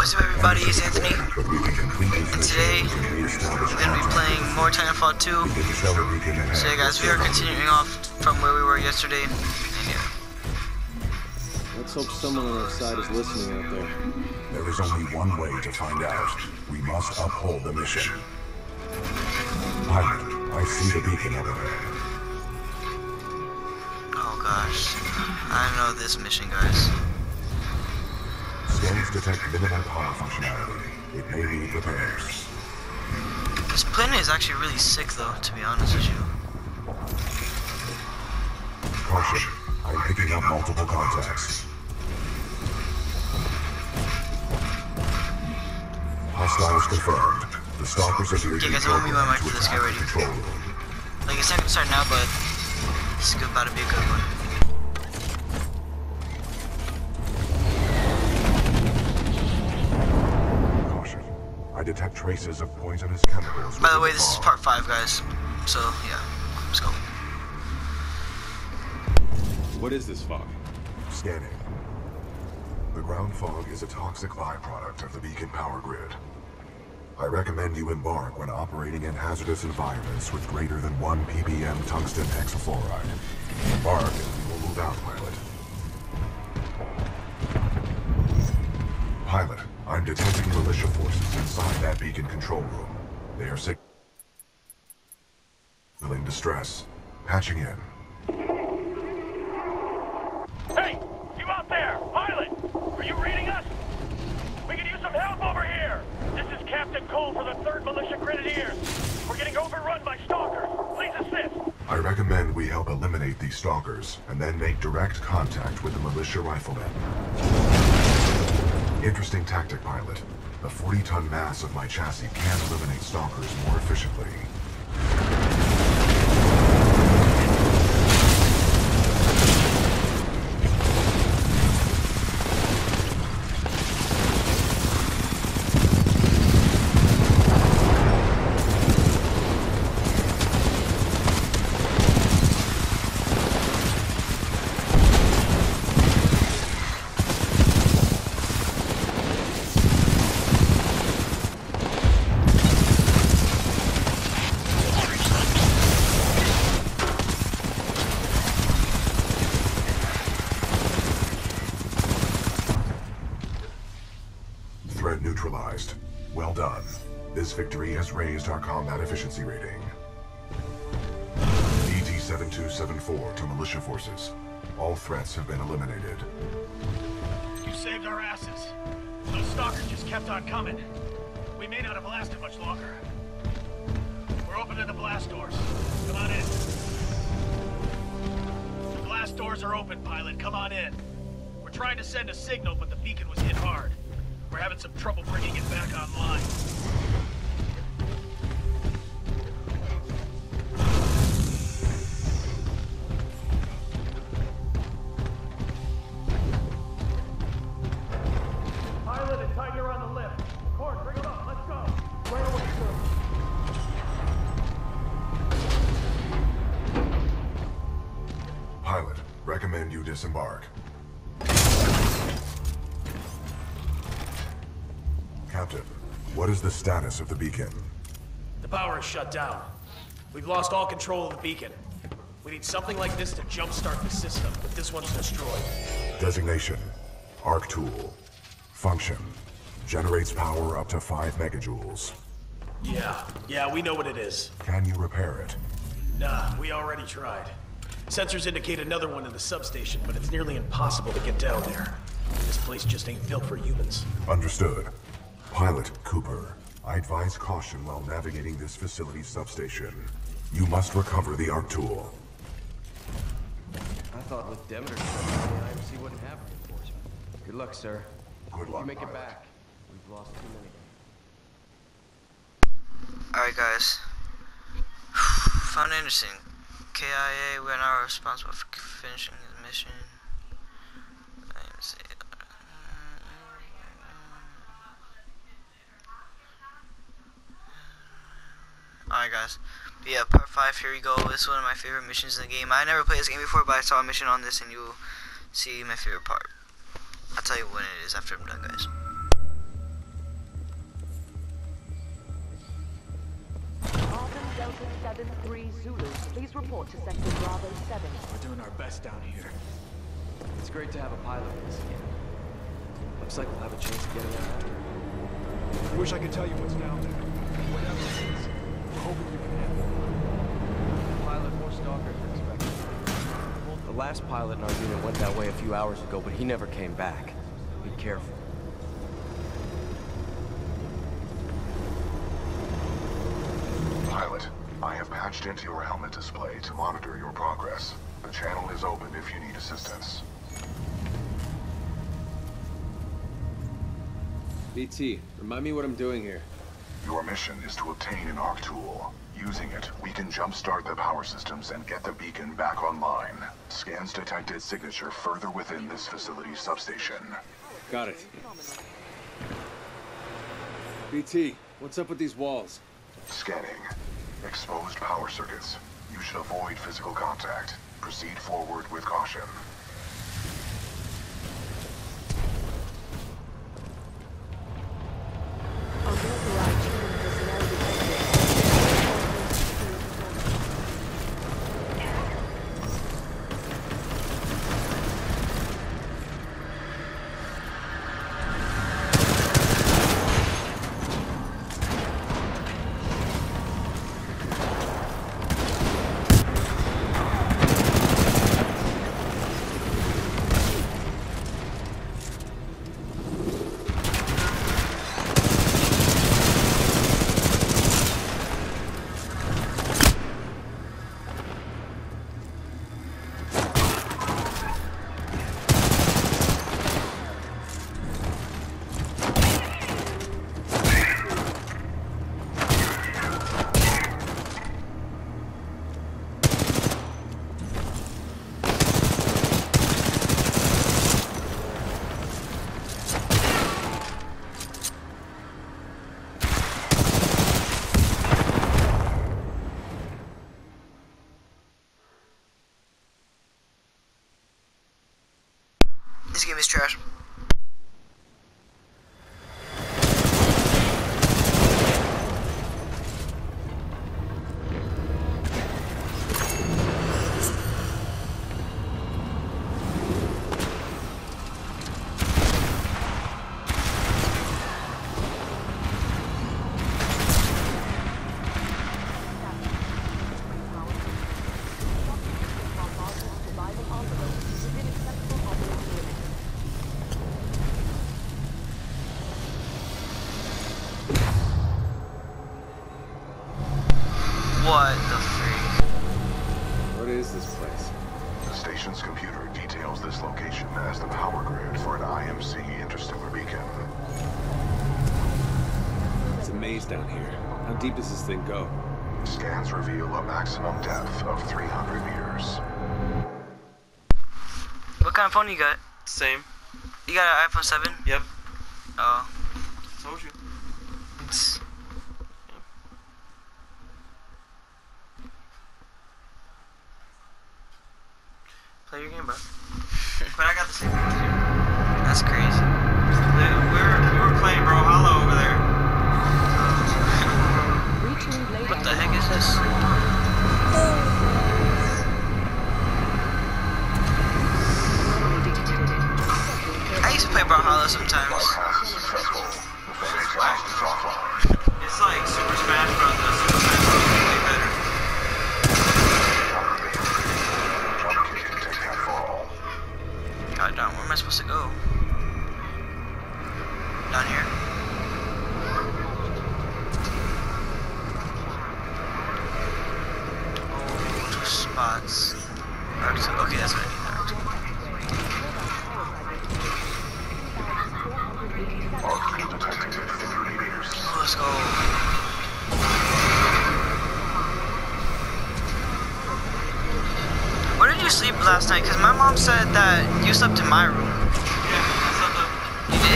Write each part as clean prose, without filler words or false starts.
What's up everybody, it's Anthony, and today we're going to be playing more Titanfall 2. So yeah guys, we are continuing off from where we were yesterday, and yeah. Let's hope someone on our side is listening out there. There is only one way to find out. We must uphold the mission. Pilot, I see the beacon over there. Oh gosh, I know this mission guys. Scans detect minimal power functionality. It may need repairs. This plane is actually really sick though, to be honest with you. Caution, I'm picking up multiple contacts. Hostiles confirmed. The stalkers are being Okay guys, I'm gonna mute my mic for this, get ready. Like it's not gonna start now, but this is about to be a good one. I detect traces of poisonous chemicals. By the way, this is part 5, guys. So, yeah. Let's go. What is this fog? Scanning. The ground fog is a toxic byproduct of the beacon power grid. I recommend you embark when operating in hazardous environments with greater than 1 ppm tungsten hexafluoride. Embark and we will move out, pilot. Pilot, I'm detecting militia forces inside that beacon control room. They are signaling distress. Patching in. Hey! You out there! Pilot! Are you reading us? We could use some help over here! This is Captain Cole for the 3rd Militia Grenadiers. We're getting overrun by stalkers. Please assist! I recommend we help eliminate these stalkers, and then make direct contact with the militia riflemen. Interesting tactic, pilot. The 40-ton mass of my chassis can eliminate stalkers more efficiently. Threat neutralized. Well done. This victory has raised our combat efficiency rating. DT-7274 to militia forces. All threats have been eliminated. You saved our asses. Those stalkers just kept on coming. We may not have lasted much longer. We're opening the blast doors. Come on in. The blast doors are open, pilot. Come on in. We're trying to send a signal, but the beacon was hit hard. We're having some trouble bringing it back online. Pilot and Tiger on the lift. Cord, bring him up. Let's go. Right away, sir. Pilot, recommend you disembark. Captain, what is the status of the beacon? The power is shut down. We've lost all control of the beacon. We need something like this to jumpstart the system, but this one's destroyed. Designation. Arc tool. Function. Generates power up to 5 megajoules. Yeah, we know what it is. Can you repair it? Nah, we already tried. Sensors indicate another one in the substation, but it's nearly impossible to get down there. This place just ain't built for humans. Understood. Pilot Cooper, I advise caution while navigating this facility's substation. You must recover the arc tool. I thought with Demeter, the IMC wouldn't have reinforcement. Good luck, sir. Good luck, You make it pilot. back. We've lost too many. Alright guys. Found it interesting. KIA, we're now responsible for finishing the mission. Alright guys, but yeah, part 5, here we go. This is one of my favorite missions in the game. I never played this game before, but I saw a mission on this and you'll see my favorite part. I'll tell you when it is after I'm done, guys. 7-3 Zulu. Please report to Sector Bravo 7. We're doing our best down here. It's great to have a pilot in this game. Looks like we'll have a chance to get around. I wish I could tell you what's down there. Whatever it is, we're hoping you can handle it. Pilot or stalker than expected. The last pilot in our unit went that way a few hours ago, but he never came back. Be careful. Pilot, I have patched into your helmet display to monitor your progress. The channel is open if you need assistance. BT, remind me what I'm doing here. Your mission is to obtain an ARC tool. Using it, we can jumpstart the power systems and get the beacon back online. Scans detected signature further within this facility's substation. Got it. BT, what's up with these walls? Scanning. Exposed power circuits. You should avoid physical contact. Proceed forward with caution. This game is trash. What the freak? What is this place? The station's computer details this location as the power grid for an IMC interstellar beacon. It's a maze down here. How deep does this thing go? Scans reveal a maximum depth of 300 meters. What kind of phone you got? Same. You got an iPhone 7? Yep. Oh. Told you. It's... Play your game, bro. But I got the same thing too. That's crazy. We were playing Brawlhalla over there. What the heck is this? I used to play Brawlhalla sometimes. Bypass successful. The phone exhaust is offline. It's like Super Smash Bros. Super Smash Bros. Is way better. Jump kick can take that fall. God damn, where am I supposed to go? Down here? Oh, 2 spots. Okay, that's what I need. ARC tool detected at 50 meters. Let's go. Where did you sleep last night? Because my mom said that you slept in my room. Yeah, that's not the... You did?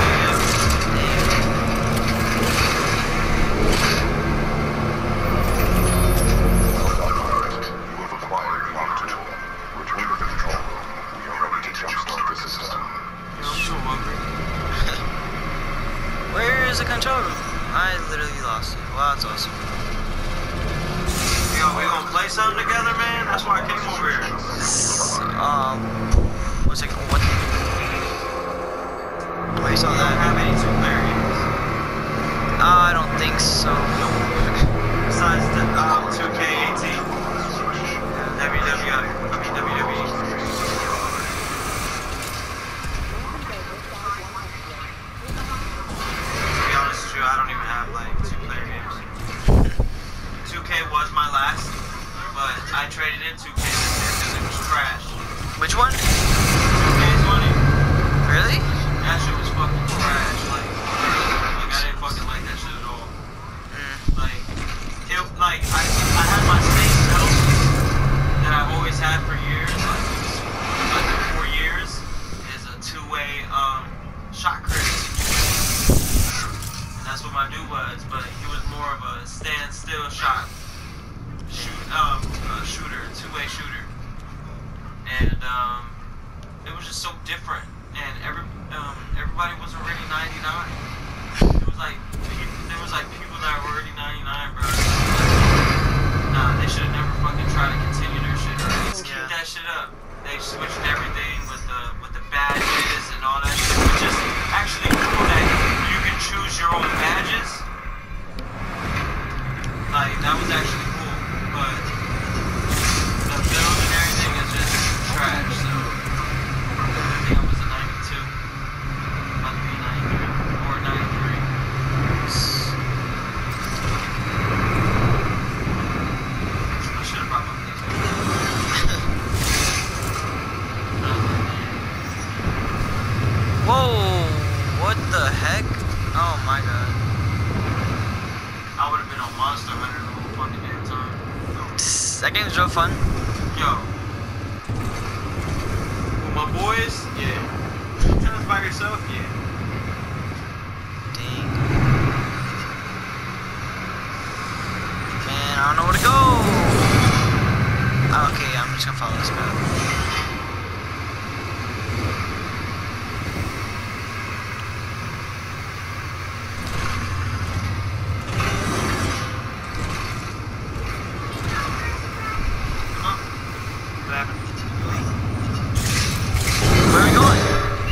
Well done, pilot. You have acquired the ARC tool. Return to the control room. We are ready to jumpstart the system. I'm so hungry. Where is the control room? I literally lost it. Wow, that's awesome. gonna play something together, man? That's why I came over here. One second. What? Wait, so You don't have any two-player games. I don't think so. Besides the 2K18. WWE. To be honest with you, I don't even have like two-player games. 2K was my last, but I traded in 2K because it was trash. Which one? 2K20. Really? That shit was fucking trash. Like I didn't fucking like that shit at all. Like I had my same belt that I've always had for years, like 4 years, is a two-way shot critic. And that's what my dude was, but he was more of a standstill shooter, two-way shooter. And it was just so different. And everybody was already 99. It was like there was like people that were already 99, bro. Nah, they should have never fucking tried to continue their shit. Let's keep that shit up. They switched everything with the badges and all that shit, which is actually cool that you can choose your own badges. Like that was actually cool, but the build and everything is just trash. So I think I was a 92, about to be a 93 or a 93. I should have brought my things. Whoa! What the heck? Oh my god. I would have been on Monster Hunter the whole fucking damn time. That game's real fun. Yo. With my boys, yeah. Sometimes by yourself, yeah. Dang. Man, I don't know where to go. Oh, okay, I'm just gonna follow this guy. Where are we going?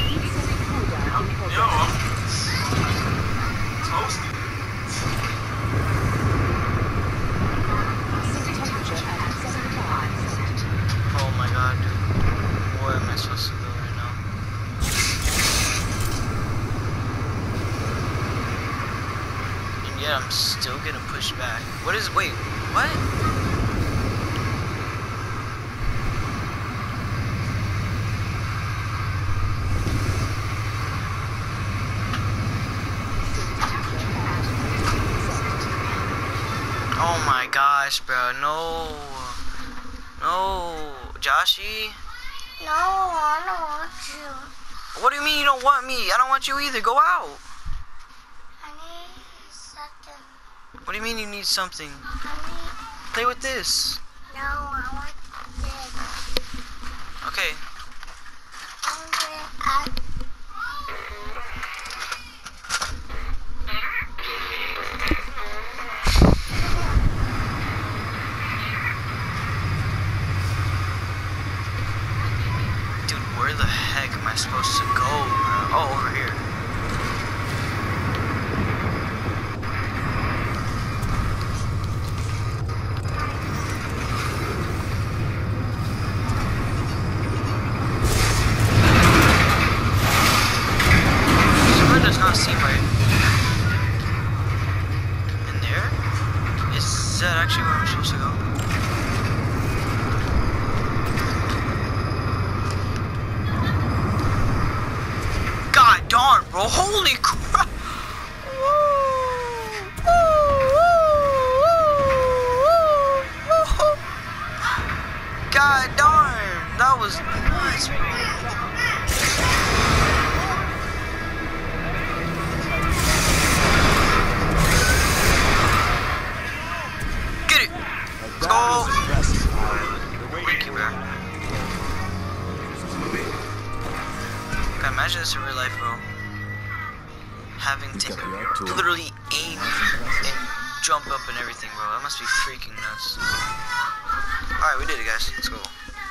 Yo, I'm toasted. Oh my god, dude. Where am I supposed to go right now? And yet I'm still getting pushed back. What is, wait, what? Oh my gosh, bro, no. No, Joshy. No, I don't want you. What do you mean you don't want me? I don't want you either. Go out. I need something. What do you mean you need something? I Play with this. need, no, I want this. Okay. Dude, where the heck am I supposed to go, bro? Oh, over here. Somewhere does not seem right. In there? Is that actually where I'm supposed to go? God darn, bro. Holy crap. God darn. That was nuts, bro. Get it. Let's go. Thank you, bro. God, imagine this in real life, bro. Having to literally aim and jump up and everything, bro. That must be freaking nuts. Alright, we did it, guys. Let's go.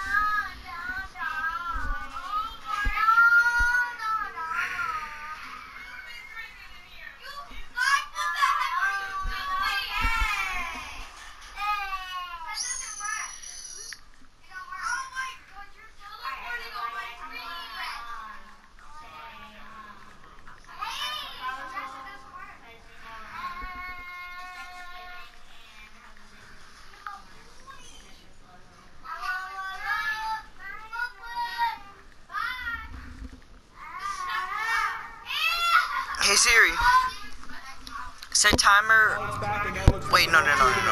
Hey Siri, set timer. Wait, no.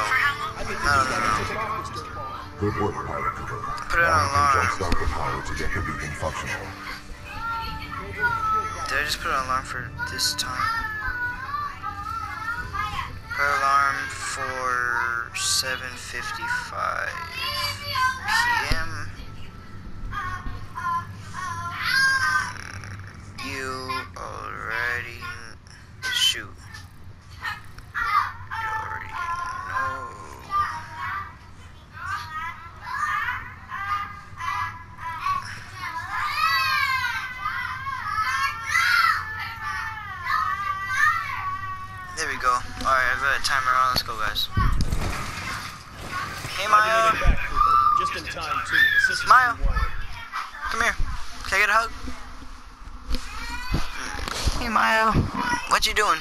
Good work, Pilot Cooper. Put it on Now you can alarm. jumpstart the power to get the beacon functional. Did I just put an alarm for this time? Put an alarm for 7:55 p.m. You already shoot. You already know. There we go. Alright, I've got a timer on. Let's go, guys. Hey, Maya. Just in time, too. Maya. Come here. Can I get a hug? Hey, Maya. What you doing?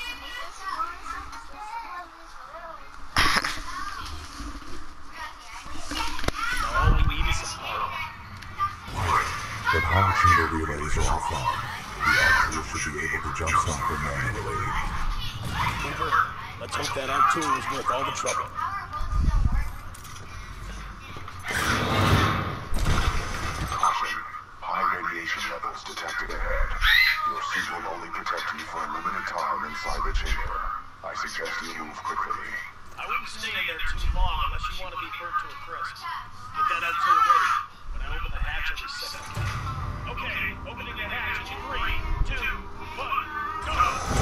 All we need is some power. The power chamber relays are offline. The Archer should be able to jumpstart them manually. Cooper, let's hope that our tool is worth all the trouble. Caution. High radiation levels detected ahead. Your suit will only protect you for a limited time inside the chamber. I suggest you move quickly. I wouldn't stay in there too long unless you want to be burnt to a crisp. Get that out tool ready. When I open the hatch every second. Okay, opening the hatch in 3, 2, 1, go!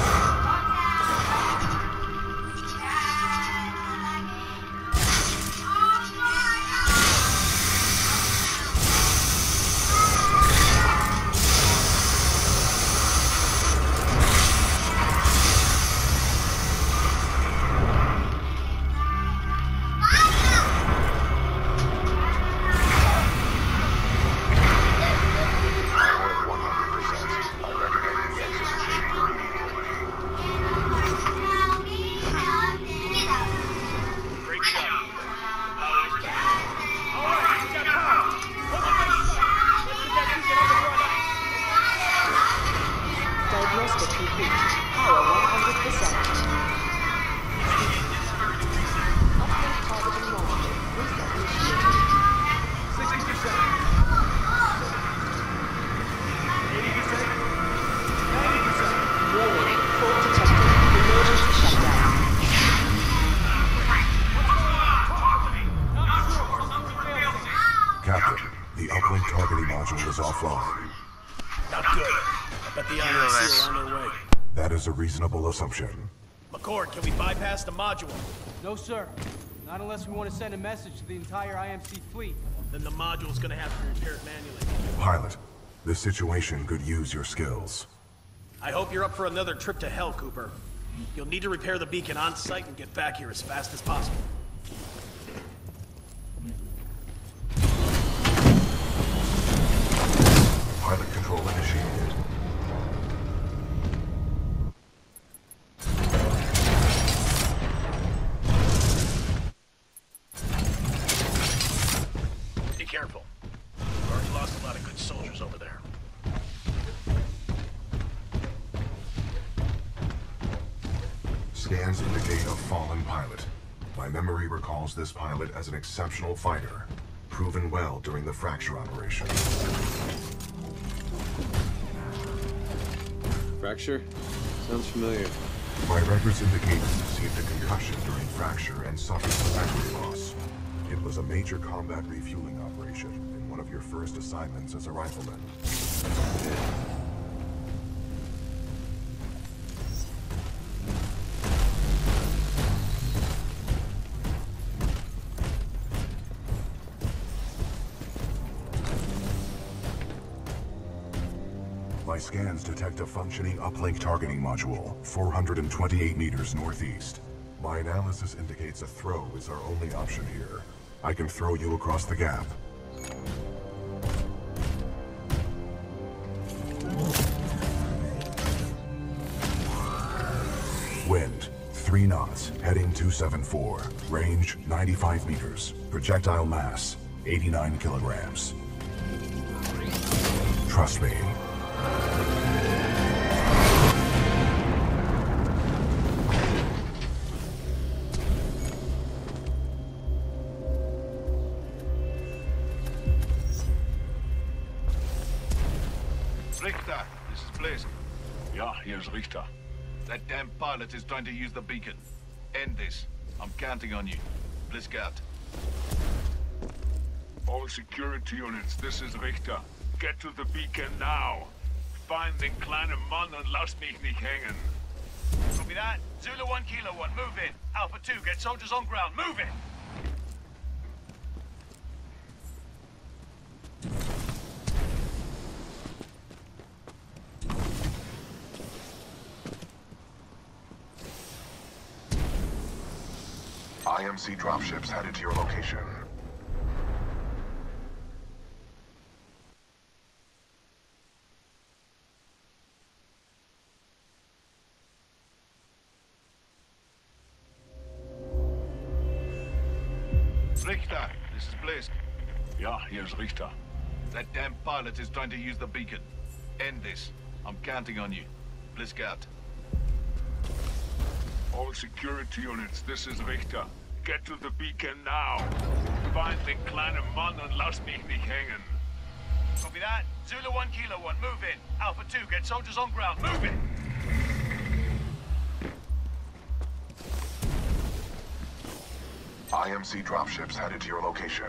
Captain, the uplink targeting module is offline. Not good. I bet the IRC are on their way. That is a reasonable assumption. McCord, can we bypass the module? No, sir. Not unless we want to send a message to the entire IMC fleet. Then the module's gonna have to repair it manually. Pilot, this situation could use your skills. I hope you're up for another trip to hell, Cooper. You'll need to repair the beacon on site and get back here as fast as possible. Pilot control initiated. Be careful. We've already lost a lot of good soldiers over there. Scans indicate a fallen pilot. My memory recalls this pilot as an exceptional fighter, proven well during the Fracture operation. Fracture? Sounds familiar. My records indicate he received a concussion during Fracture and suffered some memory loss. It was a major combat refueling operation and one of your first assignments as a rifleman. My scans detect a functioning uplink targeting module, 428 meters northeast. My analysis indicates a throw is our only option here. I can throw you across the gap. Wind, 3 knots, heading 274. Range, 95 meters. Projectile mass, 89 kilograms. Trust me. Richter, this is Blaze. Yeah, here's Richter. That damn pilot is trying to use the beacon. End this. I'm counting on you. Blizzard. All security units, this is Richter. Get to the beacon now. Find den kleinen Mann und lass mich nicht hängen. Copy that. Zulu 1, Kilo 1, move in. Alpha 2, get soldiers on ground. Move in. IMC dropships headed to your location. Richter, this is Blaze. Yeah, here's Richter. That damn pilot is trying to use the beacon. End this. I'm counting on you. Blizzard. All security units, this is Richter. Get to the beacon now. Find den kleinen Mann und lass mich nicht hängen. Copy that. Zulu 1, Kilo 1, move in. Alpha 2, get soldiers on ground. Move in. IMC dropships headed to your location.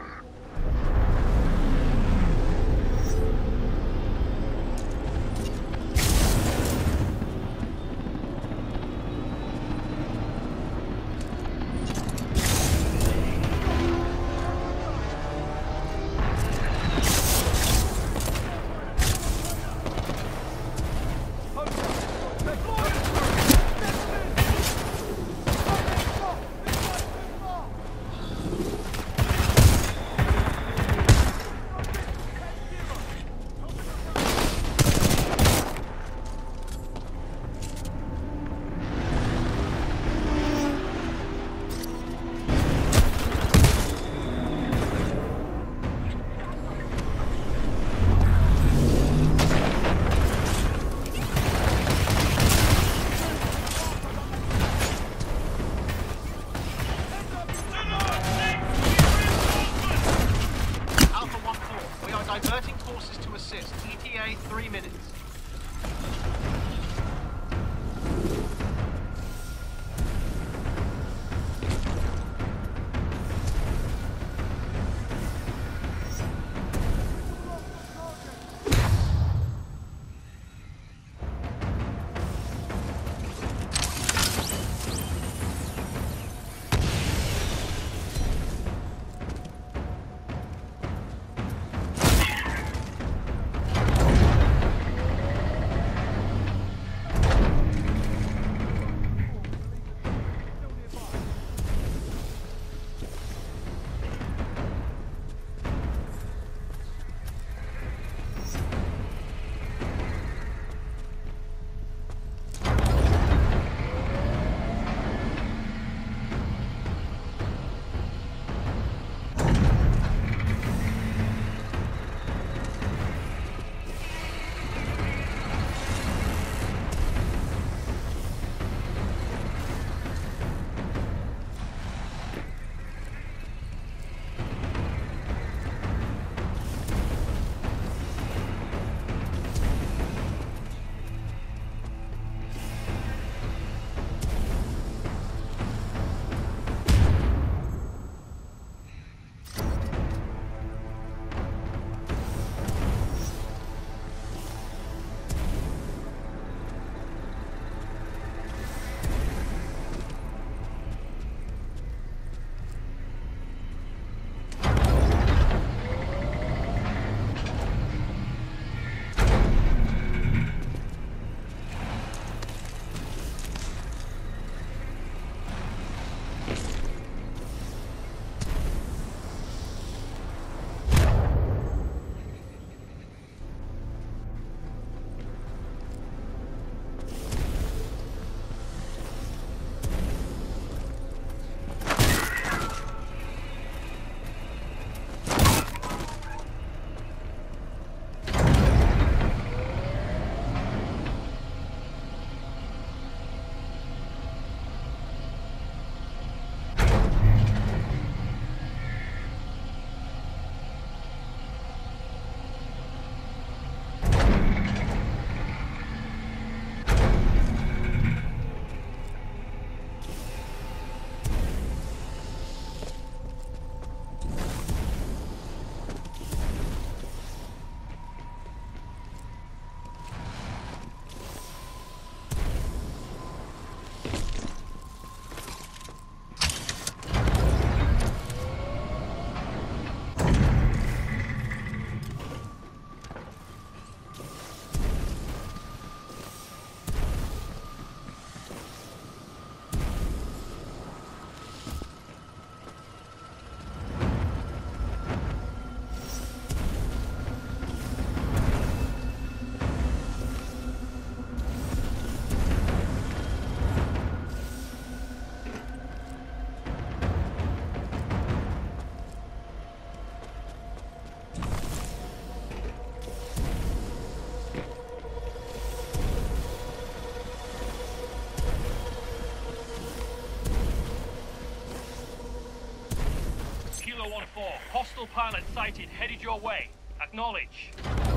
Hostile pilot sighted, headed your way. Acknowledge.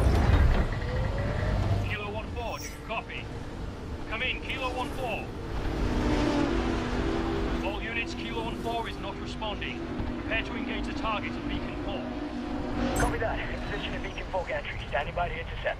Kilo 1-4, do you copy? Come in, Kilo 1-4. All units, Kilo 1-4 is not responding. Prepare to engage the target at Beacon 4. Copy that. In position at Beacon 4 gantry. Standing by to intercept.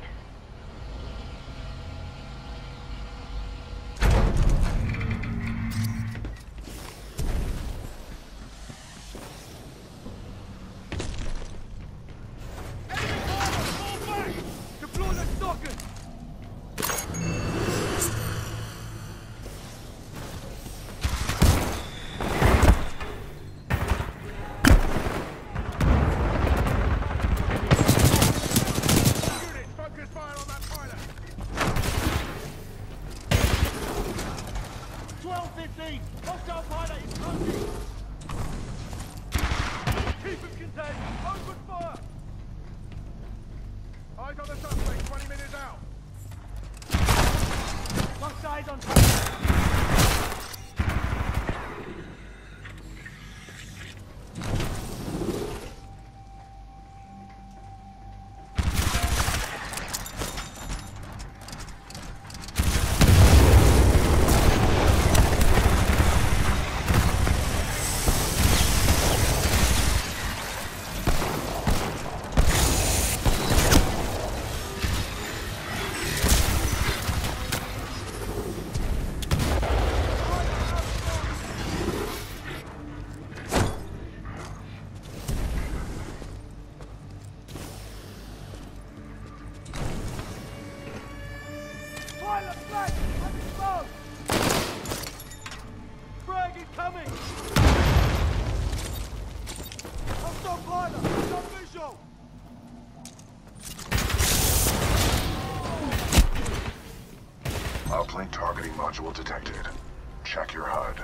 Uplink targeting module detected. Check your HUD.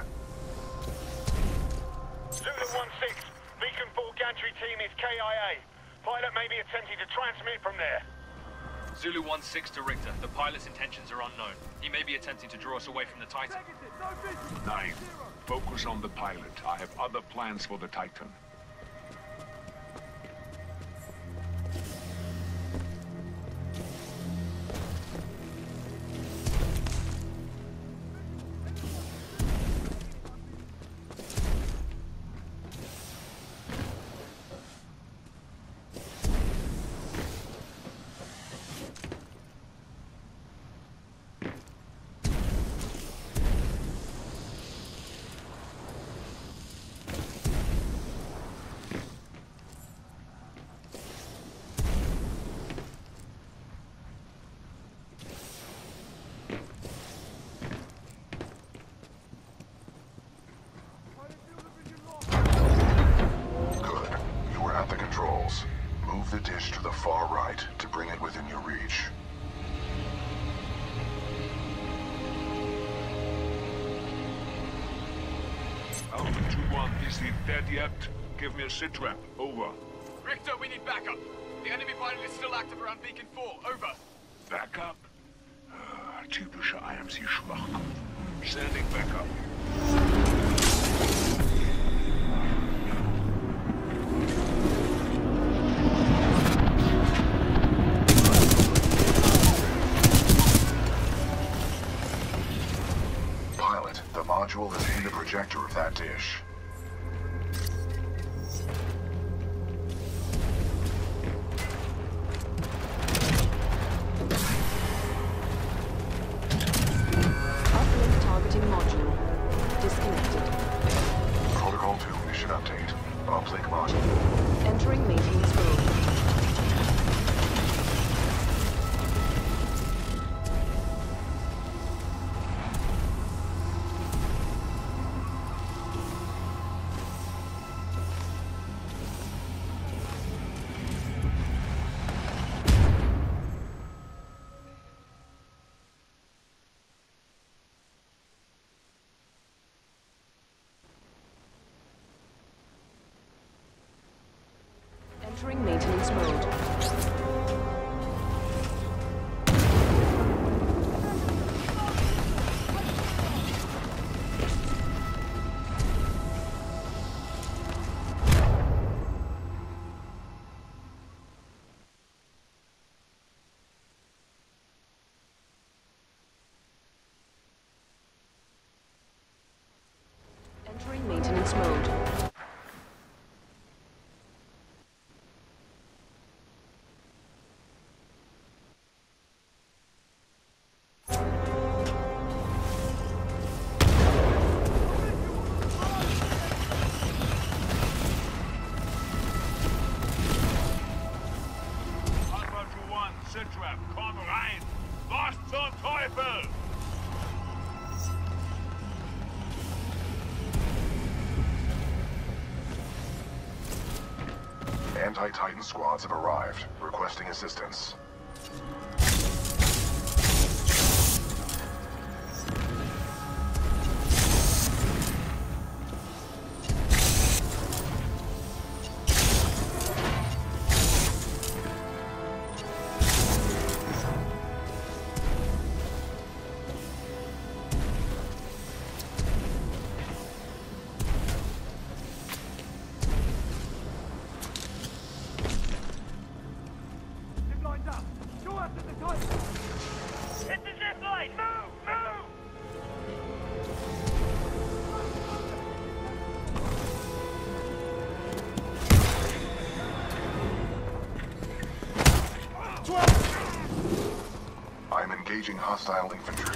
Zulu 1-6, Beacon 4 gantry team is KIA. Pilot may be attempting to transmit from there. Zulu 1-6 to Richter. The pilot's intentions are unknown. He may be attempting to draw us away from the Titan. 9. Focus on the pilot. I have other plans for the Titan. Move the dish to the far right to bring it within your reach. Alpha 2-1, is he dead yet? Give me a sit-rep. Over. Richter, we need backup. The enemy pilot is still active around Beacon 4. Over. Backup? Typische IMC-Schwachkopf. Sending backup. Pilot, the module is in the projector of that dish. Uplink targeting module. Disconnected. Protocol 2 mission update. Uplink module. Entering maintenance mode. rifle! Anti-Titan squads have arrived, requesting assistance. Hit the zip line! Move! Move! I'm engaging hostile infantry.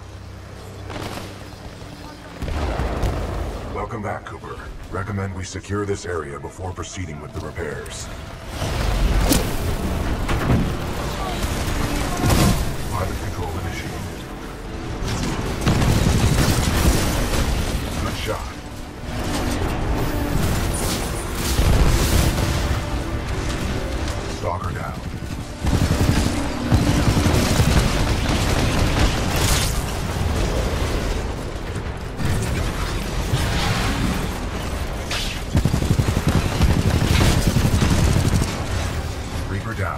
Welcome back, Cooper. Recommend we secure this area before proceeding with the repairs. Pilot control initiated. Good shot. Stalker down. Reaper down.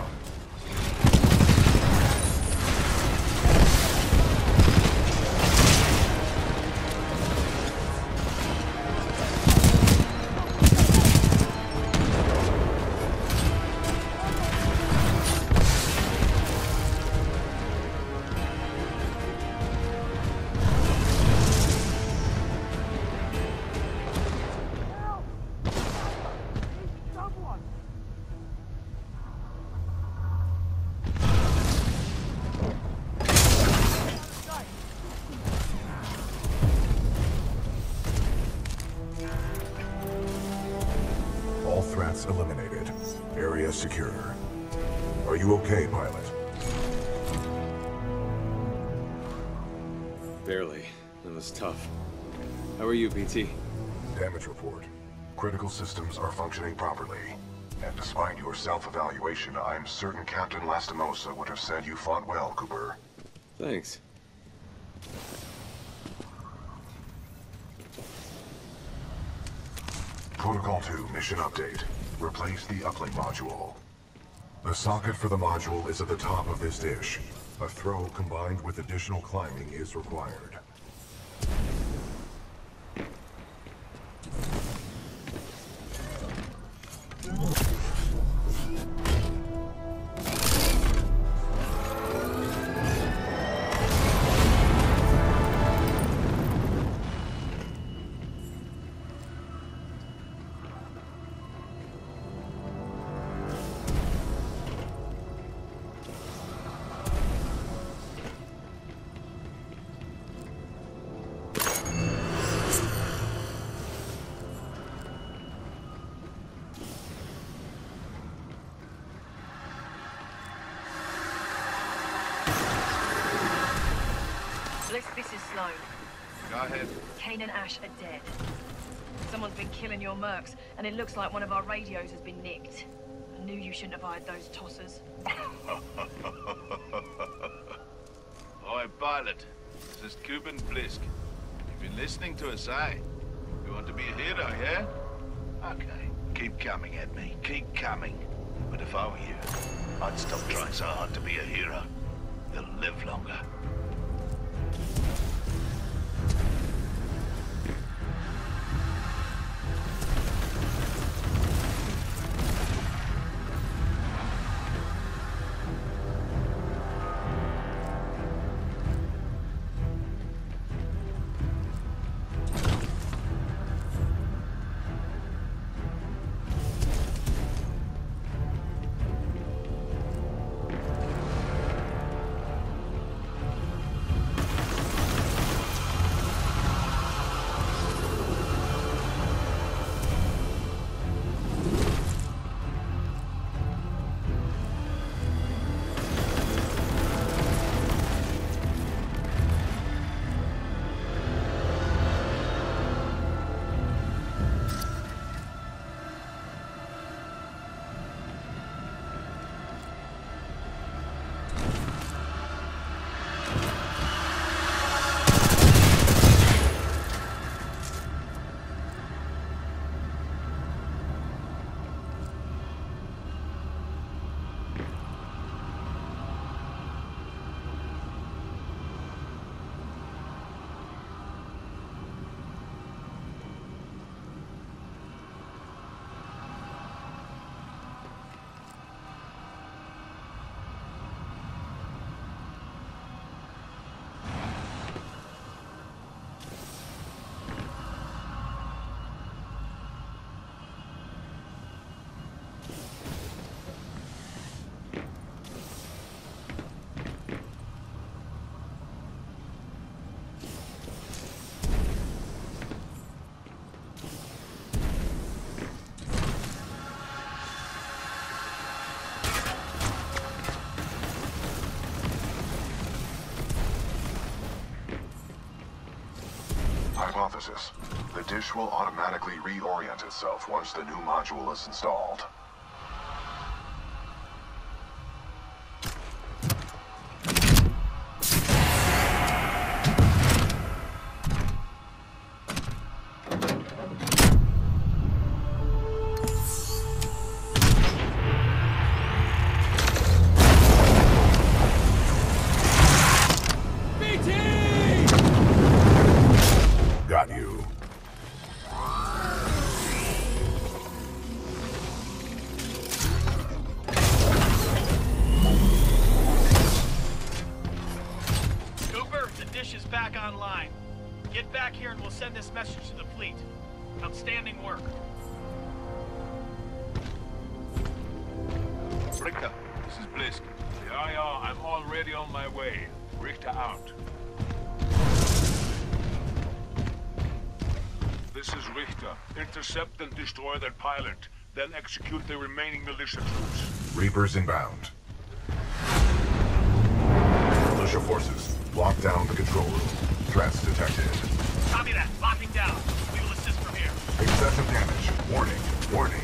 All threats eliminated. Area secure. Are you okay, pilot? Barely. That was tough. How are you, BT? Damage report. Critical systems are functioning properly. And despite your self-evaluation, I'm certain Captain Lastimosa would have said you fought well, Cooper. Thanks. Protocol 2 mission update. Replace the uplink module. The socket for the module is at the top of this dish. A throw combined with additional climbing is required. This is Sloan. Go ahead. Kane and Ash are dead. Someone's been killing your mercs, and it looks like one of our radios has been nicked. I knew you shouldn't have hired those tossers. Oi, pilot. This is Cuban Blisk. You've been listening to us, eh? You want to be a hero, yeah? Okay. Keep coming at me. Keep coming. But if I were you, I'd stop trying so hard to be a hero. You'll live longer. Hypothesis. The dish will automatically reorient itself once the new module is installed. Got you. Cooper, the dish is back online. Get back here and we'll send this message to the fleet. Outstanding work. Richter, this is Blisk. Yeah, I'm already on my way. Richter out. This is Richter. Intercept and destroy that pilot. Then execute the remaining militia troops. Reapers inbound. Militia forces, lock down the control room. Threats detected. Copy that. Locking down. We will assist from here. Excessive damage. Warning. Warning.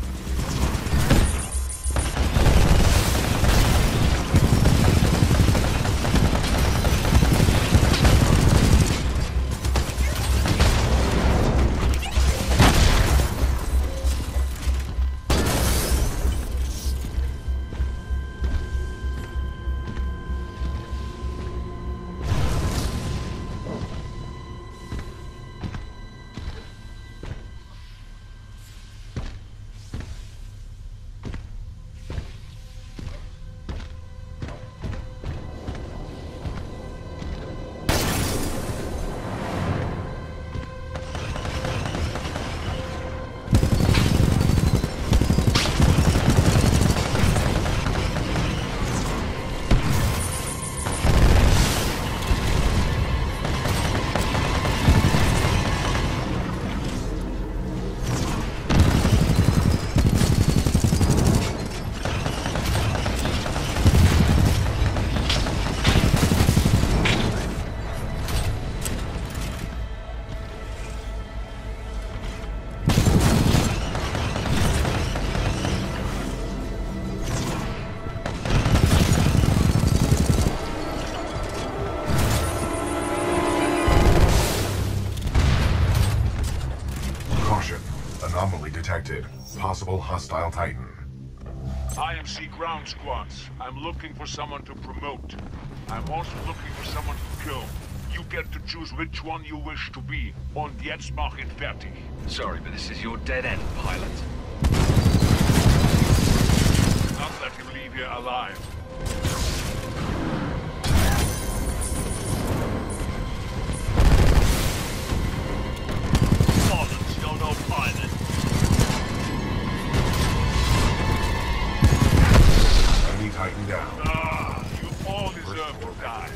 Anomaly detected. Possible hostile Titan. IMC ground squads. I'm looking for someone to promote. I'm also looking for someone to kill. You get to choose which one you wish to be. Und jetzt mach it fertig. Sorry, but this is your dead end, pilot. Not let him leave here alive. Silence, you're no pilot. Enemy Titan down. Ah, you all deserve to die.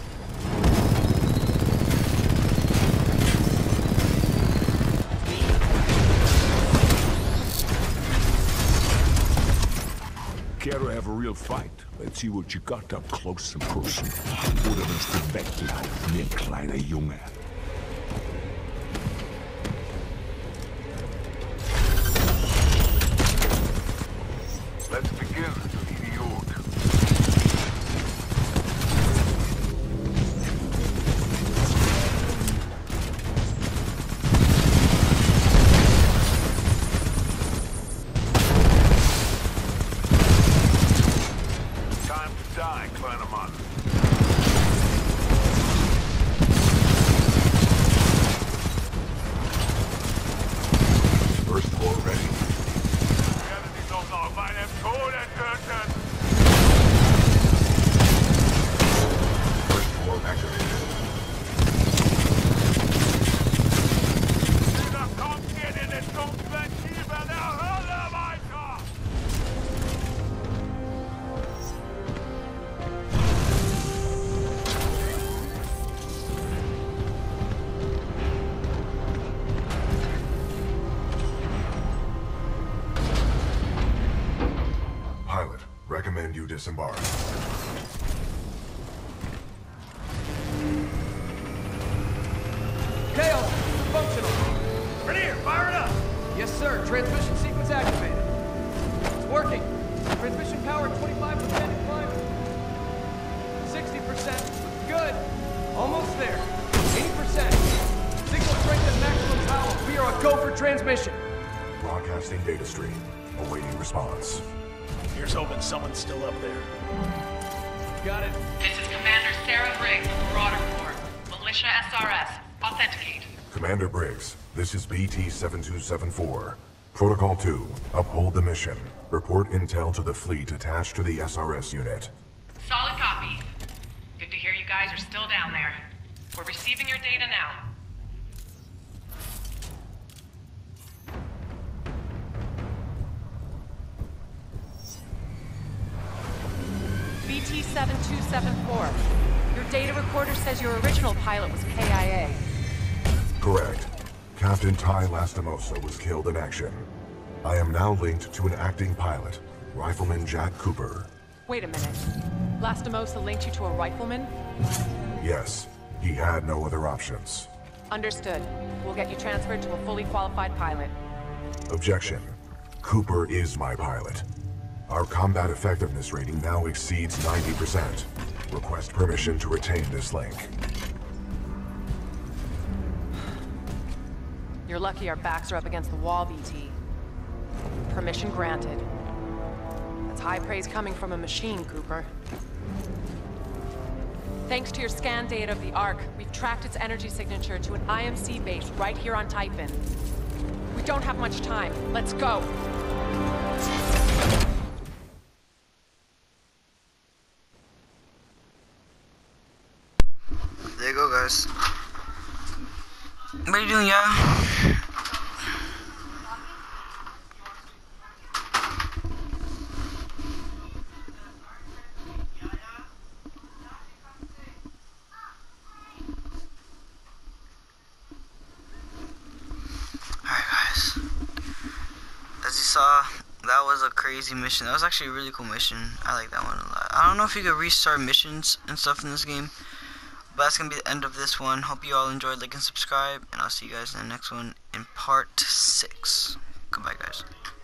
Care to have a real fight? Let's see what you got up close and personal. Oder wirst du weglaufen wie ein kleiner Junge? Let's begin, Idiot. Time to die, kleiner Mann. First floor ready. Werden Sie doch noch auf einem Tode töten! First floor activated. Dieser kommt hier in den dunklen Tiefen der Hölle weiter! Pilot, recommend you disembark. Chaos! sir. Transmission sequence activated. It's working. Transmission power 25% climb. 60%. Good. Almost there. 80%. Signal strength at maximum power. We are a go for transmission. Broadcasting data stream. Awaiting response. Here's hoping someone's still up there. Got it. This is Commander Sarah Briggs of Marauder Corps. Militia SRS. Authenticate. Commander Briggs, this is BT-7274. Protocol 2, uphold the mission. Report intel to the fleet attached to the SRS unit. Solid copy. Good to hear you guys are still down there. We're receiving your data now. BT-7274. Your data recorder says your original pilot was KIA. Correct. Captain Ty Lastimosa was killed in action. I am now linked to an acting pilot, Rifleman Jack Cooper. Wait a minute. Lastimosa linked you to a rifleman? Yes, he had no other options. Understood. We'll get you transferred to a fully qualified pilot. Objection. Cooper is my pilot. Our combat effectiveness rating now exceeds 90%. Request permission to retain this link. You're lucky our backs are up against the wall, BT. Permission granted. That's high praise coming from a machine, Cooper. Thanks to your scan data of the Ark, we've tracked its energy signature to an IMC base right here on Typhon. We don't have much time. Let's go! There you go, guys. What are you doing, y'all? As you saw, that was a crazy mission. That was actually a really cool mission. I like that one a lot. I don't know if you could restart missions and stuff in this game, but that's going to be the end of this one. Hope you all enjoyed. Like and subscribe, and I'll see you guys in the next one in part 6. Goodbye, guys.